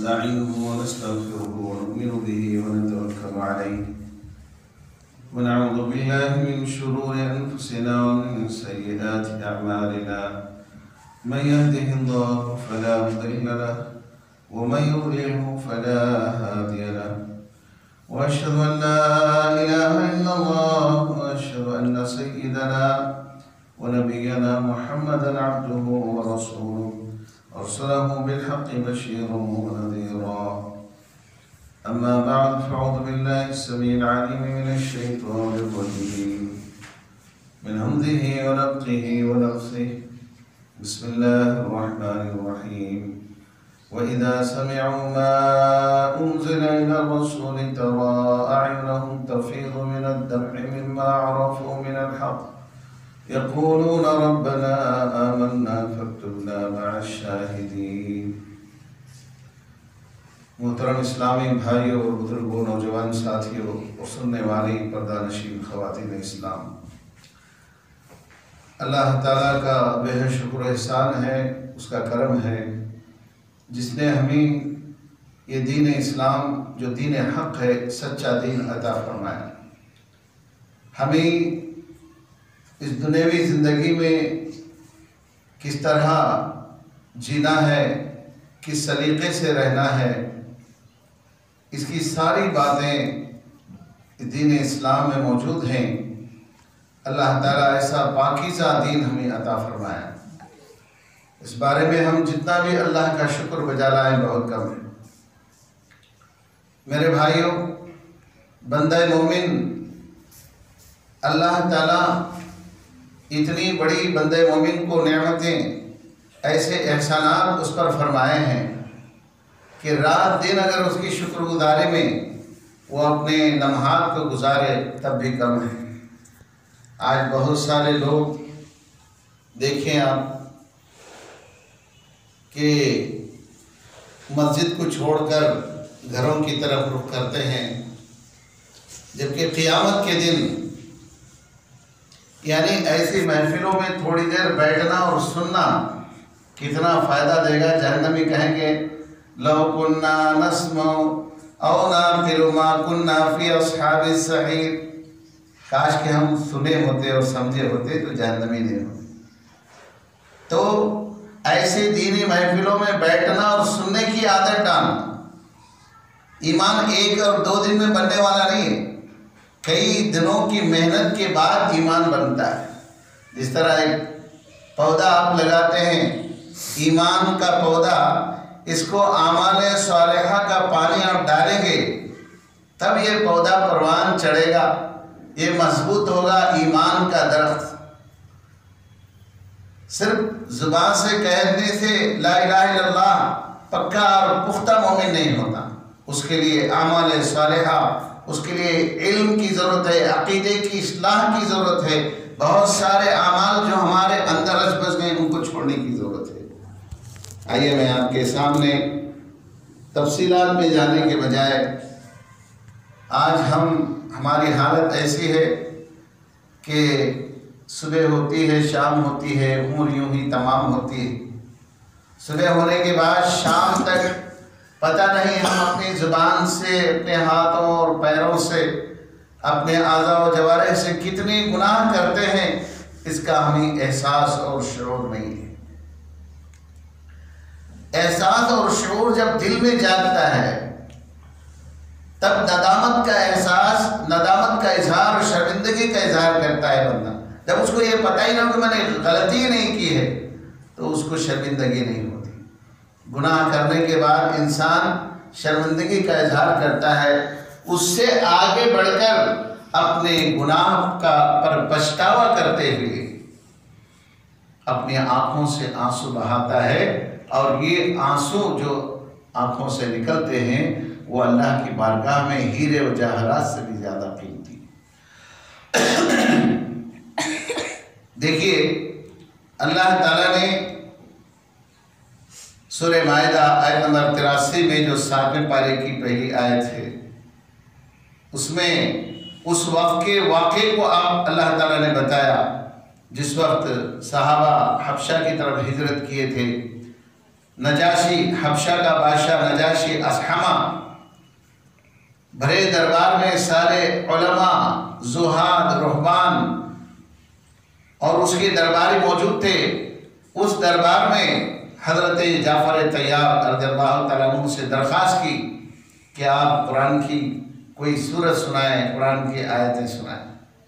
ونستعينه ونستغفره ونؤمن به ونتوكل عليه ونعوذ بالله من شرور أنفسنا ومن سيئات أعمالنا من يهده الله فلا مضل له ومن يضلله فلا هادي له وأشهد أن لا إله إلا الله وأشهد أن سيدنا ونبينا محمدا عبده ورسوله أرسله بالحق بشيرا ونذيرا أما بعد فأعوذ بالله السميع العليم من الشيطان الرجيم من همزه ونفخه ونفثه بسم الله الرحمن الرحيم وإذا سمعوا ما أنزل إلى الرسول ترى أعينهم تفيض من الدمع مما عرفوا من الحق يقولون ربنا آمنا فاكتبنا مع الشاهدين۔ محترم اسلامی بھائیوں اور بزرگوں، نوجوان ساتھیوں اور سننے والی پردہ نشین خواتین اسلام، اللہ تعالیٰ کا بے حد شکر و احسان ہے، اس کا کرم ہے جس نے ہمیں یہ دین اسلام جو دین حق ہے، سچا دین عطا فرمایا۔ ہمیں اس دنیوی زندگی میں کس طرح جینا ہے، کس سلیقے سے رہنا ہے، اس کی ساری باتیں دین اسلام میں موجود ہیں۔ اللہ تعالیٰ ایسا پاکیزہ دین ہمیں عطا فرمایا، اس بارے میں ہم جتنا بھی اللہ کا شکر بجا لائیں بہت کم ہے۔ میرے بھائیوں، بندہ مومن اللہ تعالیٰ اتنی بڑی بندہ مومن کو نعمتیں، ایسے احسانات اس پر فرمائے ہیں کہ رات دن اگر اس کی شکر گزاری میں وہ اپنے لمحات کو گزارے تب بھی کم ہے۔ آج بہت سارے لوگ دیکھیں آپ کہ مسجد کو چھوڑ کر گھروں کی طرف رخ کرتے ہیں، جبکہ قیامت کے دن یعنی ایسی محفلوں میں تھوڑی دیر بیٹھنا اور سننا کتنا فائدہ دے گا۔ جہنمی کہیں گے لو کننا نسمع او نعقل ما کننا فی اصحاب السعیر، کاش کہ ہم سنے ہوتے اور سمجھے ہوتے تو جہنمی نہیں ہوتے۔ تو ایسے دینی محفلوں میں بیٹھنا اور سننے کی عادت ڈالنا، ایمان ایک اور دو دن میں بننے والا نہیں ہے، کئی دنوں کی محنت کے بعد ایمان بنتا ہے۔ جس طرح ایک پودا آپ لگاتے ہیں، ایمان کا پودا، اس کو اعمال صالحہ کا پانی آپ ڈالیں گے تب یہ پودا پروان چڑھے گا، یہ مضبوط ہوگا۔ ایمان کا درخت صرف زبان سے کہنے سے لا الہ الا اللہ پکا اور پختہ مومن نہیں ہوتا، اس کے لیے اعمال صالحہ، اس کے لیے علم کی ضرورت ہے، عقیدے کی اصلاح کی ضرورت ہے، بہت سارے اعمال جو ہمارے اندر رچ بس گئے ان کو چھوڑنے کی ضرورت ہے۔ آئیے میں آپ کے سامنے تفصیلات میں جانے کے بجائے آج ہماری حالت ایسی ہے کہ صبح ہوتی ہے، شام ہوتی ہے، عمر یوں ہی تمام ہوتی ہے۔ صبح ہونے کے بعد شام تک پتہ نہیں ہم اپنی زبان سے، اپنے ہاتھوں اور پیروں سے، اپنے اعضاء و جوارح سے کتنے گناہ کرتے ہیں، اس کا ہمیں احساس اور شعور نہیں ہے۔ احساس اور شعور جب دل میں جاگتا ہے تب ندامت کا احساس، ندامت کا اظہار اور شرمندگی کا اظہار کرتا ہے بندہ۔ جب اس کو یہ پتہ ہی نہ ہو کہ میں نے غلطی نہیں کی ہے تو اس کو شرمندگی نہیں ہوتی۔ گناہ کرنے کے بعد انسان شرمندگی کا اظہار کرتا ہے، اس سے آگے بڑھ کر اپنے گناہ پر پچھتاوا کرتے ہوئے اپنی آنکھوں سے آنسو بہاتا ہے، اور یہ آنسو جو آنکھوں سے نکلتے ہیں وہ اللہ کی بارگاہ میں ہیرے و جواہرات سے بھی زیادہ قیمتی۔ دیکھیے اللہ تعالیٰ نے سورہ مائدہ آیت نمبر 83 میں جو 7ویں پارے کی پہلی آیت ہے، اس میں اس وقت کے واقعے کو اللہ تعالیٰ نے بتایا جس وقت صحابہ حبشہ کی طرف ہجرت کیے تھے، نجاشی حبشہ کا بادشاہ نجاشی اصحمہ بھرے دربار میں سارے علماء، زہاد، رہبان اور اس کے درباری موجود تھے۔ اس دربار میں حضرت جعفر طیار رضی اللہ تعالیٰ عنہ سے درخواست کی کہ آپ قرآن کی کوئی سورت سنائیں، قرآن کی آیتیں سنائیں۔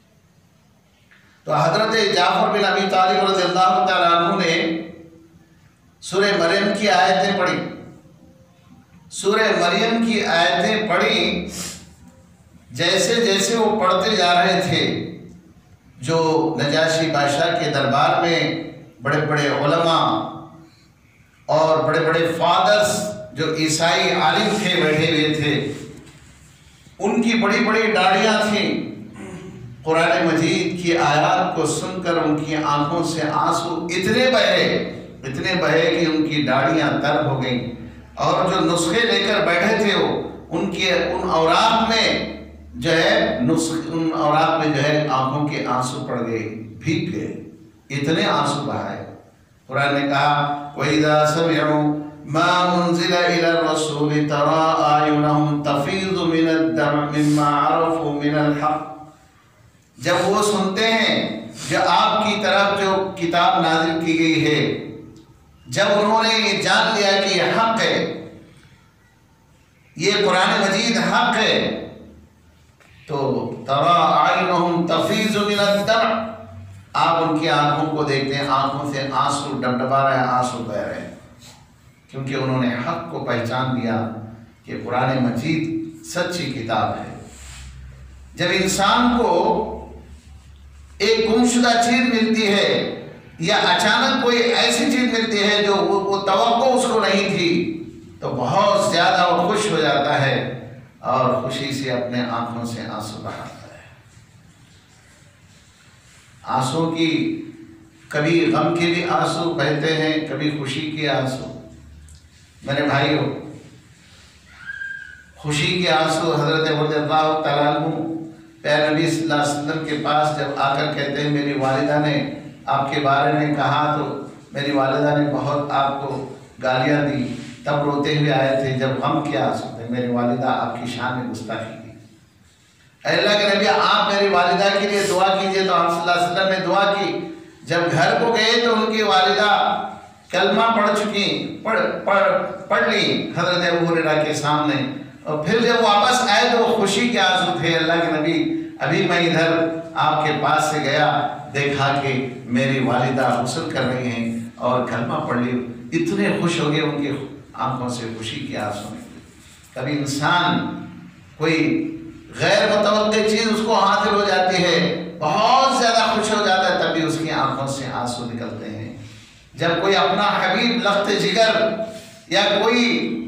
تو حضرت جعفر بن ابی طالب رضی اللہ تعالیٰ عنہ نے سورہ مریم کی آیتیں پڑھی۔ سورہ مریم کی آیتیں پڑھی، جیسے جیسے وہ پڑھتے جا رہے تھے، جو نجاشی بادشاہ کے دربار میں بڑے بڑے علماء اور بڑے بڑے فادرز جو عیسائی عالم تھے بیٹھے ہوئے تھے، ان کی بڑی بڑی داڑھیاں تھیں، قرآن مجید کی آیات کو سن کر ان کی آنکھوں سے آنسو اتنے بہے کہ ان کی داڑھیاں تر ہو گئیں، اور جو نسخے لے کر بیٹھے تھے وہ ان اوراق میں جو ہے آنکھوں کے آنسو پڑ گئے، بھیگ گئے، اتنے آنسو بہائے۔ قرآن نے کہا وَإِذَا سَمِعُوا مَا أُنزِلَ إِلَى الرَّسُولِ تَرَىٰ أَعْيُنَهُمْ تَفِيضُ مِنَ الدَّمْعِ مِمَّا عَرَفُوا مِنَ الْحَقِّ، جب وہ سنتے ہیں جو آپ کی طرف جو کتاب نازل کی گئی ہے، جب انہوں نے یہ جان لیا کہ یہ حق ہے، یہ قرآن مجید حق ہے، تو تَرَىٰ أَعْيُنَهُمْ تَفِيضُ مِنَ الدَّمْعِ، آپ ان کی آنکھوں کو دیکھتے ہیں، آنکھوں سے آنسو ڈبڈبا رہے ہیں، آنسو بہہ رہے ہیں، کیونکہ انہوں نے حق کو پہچان لیا کہ قرآن مجید سچی کتاب ہے۔ جب انسان کو ایک گمشدہ چیز ملتی ہے یا اچانک کوئی ایسی چیز ملتی ہے جو وہ توقع اس کو نہیں تھی، تو بہت زیادہ وہ خوش ہو جاتا ہے اور خوشی سے اپنے آنکھوں سے آنسو بہاتا ہے۔ آنسو کی کبھی غم کے بھی آنسو بہتے ہیں، کبھی خوشی کے آنسو۔ میرے بھائیوں، خوشی کے آنسو حضرت رضی اللہ تعالیٰ عنہ پیارے نبی صلی اللہ علیہ وسلم کے پاس جب آ کر کہتے ہیں میری والدہ نے آپ کے بارے میں کہا، تو میری والدہ نے بہت آپ کو گالیاں دی، تب روتے ہوئے آئے تھے۔ جب غم کے آنسو تھے، میری والدہ آپ کی شان میں گستاخی کی۔ اے اللہ کے نبی، آپ میری والدہ کے لیے دعا کیجئے، تو آپ صلی اللہ علیہ وسلم نے دعا کی۔ جب گھر کو گئے تو ان کی والدہ کلمہ پڑھ لی حضرت ابو ہریرہ کے سامنے، اور پھر جب واپس آئے تو وہ خوشی کے آنسو تھے۔ اللہ کے نبی، ابھی میں ادھر آپ کے پاس سے گیا، دیکھا کہ میری والدہ غسل کر رہی ہیں اور کلمہ پڑھ لی، اتنے خوش ہو گئے، ان کی آنکھوں سے خوشی کے آنسو نکلے۔ کبھی انسان کوئی غیر متوقع چیز اس کو حاصل ہو جاتی ہے، بہت زیادہ خوش ہو جاتا ہے، تبھی اس کی آنکھوں سے آنسو نکلتے ہیں۔ جب کوئی اپنا حبیب لخت جگر یا کوئی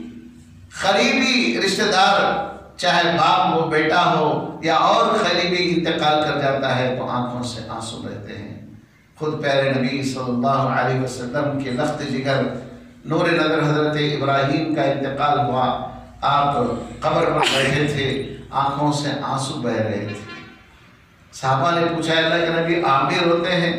قریبی رشتہ دار، چاہے باپ ہو، بیٹا ہو یا اور قریبی انتقال کر جاتا ہے، تو آنکھوں سے آنسو بہتے ہیں۔ خود پیارے نبی صلی اللہ علیہ وسلم کے لخت جگر نور نظر حضرت ابراہیم کا انتقال ہوا، آپ قبر پر بیٹھے تھے، آنکھوں سے آنسو بہ رہے تھے۔ صحابہ نے پوچھا اللہ کے نبی آپ بھی روتے ہیں؟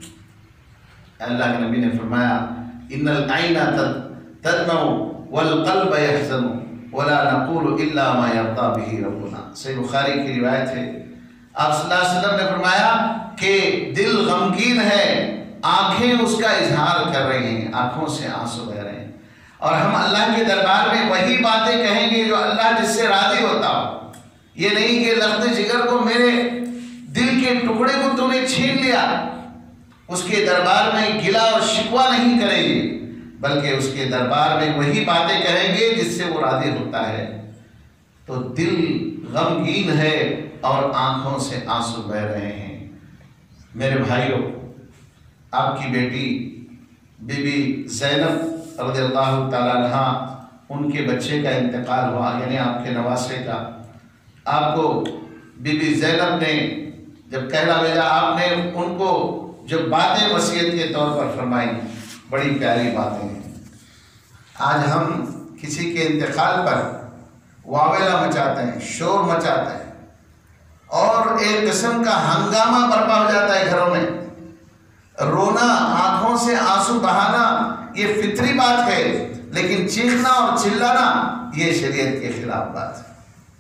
اللہ کے نبی نے فرمایا ان العین تدمع والقلب يحزن ولا نقول الا ما يرضى به ربنا۔ صحیح بخاری کی روایت ہے، آپ صلی اللہ علیہ وسلم نے فرمایا کہ دل غمگین ہے، آنکھیں اس کا اظہار کر رہی ہیں، آنکھوں سے آنسو بہ رہے ہیں، اور ہم اللہ کے دربار میں وہی باتیں کہیں گے جو اللہ جس سے راضی ہوتا ہو۔ یہ نہیں کہ لخت جگر کو، میرے دل کے ٹکڑے کو تم نے چھین لیا، اس کے دربار میں گلہ اور شکوہ نہیں کریں گے، بلکہ اس کے دربار میں وہی باتیں کہیں گے جس سے وہ راضی ہوتا ہے۔ تو دل غمگین ہے اور آنکھوں سے آنسو بہ رہے ہیں۔ میرے بھائیوں، آپ کی بیٹی بی بی زینب رضی اللہ تعالیٰ عنہ، ان کے بچے کا انتقال ہوا، یعنی آپ کے نواسے کا۔ آپ کو بی بی زینب نے جب کہلا بھیجا، آپ نے ان کو جو باتیں وصیت کے طور پر فرمائی، بڑی پیاری باتیں ہیں۔ آج ہم کسی کے انتقال پر واویلا مچاتے ہیں، شور مچاتے ہیں، اور ایک قسم کا ہنگامہ برپا ہو جاتا ہے گھروں میں۔ رونا، آنکھوں سے آنسو بہانا، یہ فطری بات ہے، لیکن چیخنا اور چلانا یہ شریعت کے خلاف بات ہے۔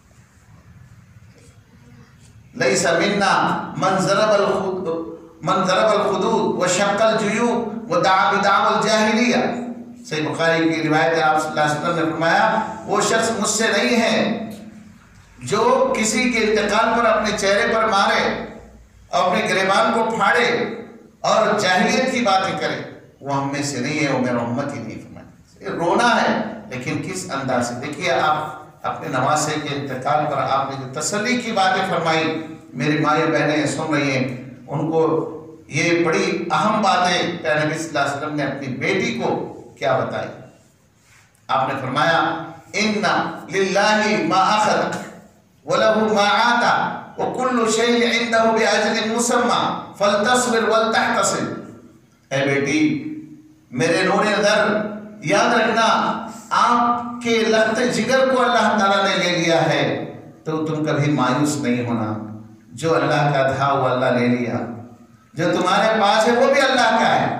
لیس منا من ضرب الخدود وشق الجیوب ودعا بدعوى الجاہلیہ۔ صحیح بخاری کی روایت ہے، آپ صلی اللہ علیہ وسلم نے فرمایا وہ شخص مجھ سے نہیں ہے جو کسی کے انتقال پر اپنے چہرے پر مارے اور اپنے گریبان کو پھاڑے اور جاہلیت کی باتیں کرے، وہ ہم میں سے نہیں ہے، وہ میرا امت ہی نہیں۔ فرمایا رونا ہے لیکن کس انداز سے۔ دیکھیے آپ اپنے نواسے کے انتقال پر آپ نے جو تسلی کی باتیں فرمائی، میری مائیں بہنیں سن رہی ہیں، ان کو یہ بڑی اہم باتیں نبی صلی اللہ علیہ وسلم نے اپنی بیٹی کو کیا بتائی۔ آپ نے فرمایا ان للہ ما اخذ وله ما آتا وكل شيء عنده بأجل مسمى فلتصبر ولتحتسب۔ اے بیٹی میرے نور نظر، یاد رکھنا آپ کے لخت جگر کو اللہ تعالیٰ نے لے لیا ہے تو تم کبھی مایوس نہیں ہونا۔ جو اللہ کا تھا وہ اللہ لے لیا، جو تمہارے پاس ہے وہ بھی اللہ کا ہے۔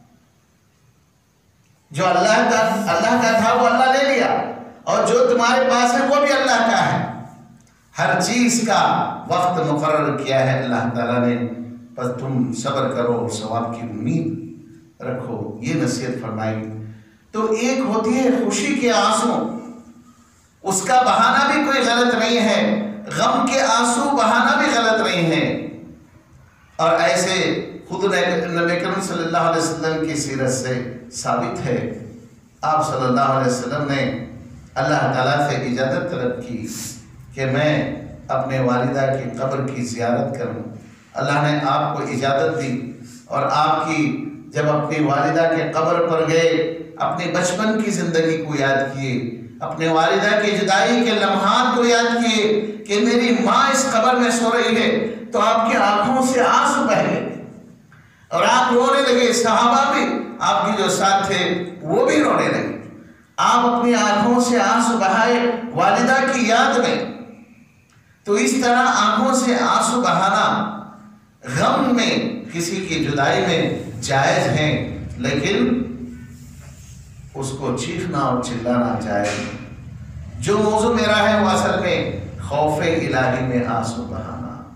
جو اللہ کا تھا وہ اللہ لے لیا، اور جو تمہارے پاس ہے وہ بھی اللہ کا ہے۔ ہر چیز کا وقت مقرر کیا ہے اللہ تعالیٰ نے، بس تم صبر کرو اور ثواب کی امید رکھو، یہ نصیحت فرمائی۔ تو ایک ہوتی ہے خوشی کے آنسو، اس کا بہانہ بھی کوئی غلط نہیں ہے، غم کے آنسو بہانہ بھی غلط نہیں ہے۔ اور ایسے خود نبی کریم صلی اللہ علیہ وسلم کی سیرت سے ثابت ہے، آپ صلی اللہ علیہ وسلم نے اللہ تعالیٰ سے اجازت طلب کی کہ میں اپنے والدہ کی قبر کی زیارت کروں۔ اللہ نے آپ کو اجازت دی، اور آپ کی جب اپنی والدہ کے قبر پر گئے، اپنے بچپن کی زندگی کو یاد کیے، اپنے والدہ کی جدائی کے لمحات کو یاد کیے کہ میری ماں اس قبر میں سو رہی ہے، تو آپ کی آنکھوں سے آنسو بہہ گئے اور آپ رونے لگے۔ صحابہ بھی آپ کے جو ساتھ تھے وہ بھی رونے لگے۔ آپ اپنی آنکھوں سے آنسو بہائے والدہ کی یاد میں۔ تو اس طرح آنکھوں سے آنسو بہانا غم میں، کسی کی جدائی میں جائز ہیں، لیکن اس کو چیخنا اور چلانا جائز نہیں۔ جو موضوع میرا ہے وہ اصل میں خوف الہی میں آنسو بہانا۔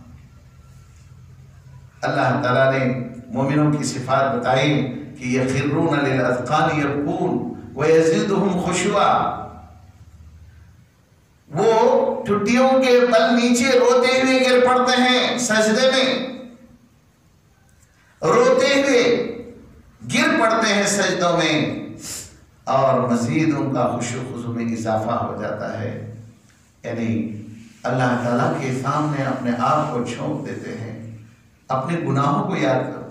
اللہ تعالیٰ نے مومنوں کی صفات بتائی کہ یخرون للاذقان یبکون ویزیدہم خشوعا، وہ ٹھٹیوں کے بل نیچے روتے ہوئے گر پڑتے ہیں، سجدے میں روتے ہوئے گر پڑتے ہیں سجدوں میں، اور مزید ان کا خشوع خضوع میں اضافہ ہو جاتا ہے۔ یعنی اللہ تعالیٰ کے سامنے اپنے آپ کو چھونک دیتے ہیں، اپنے گناہوں کو یاد کرتے ہیں۔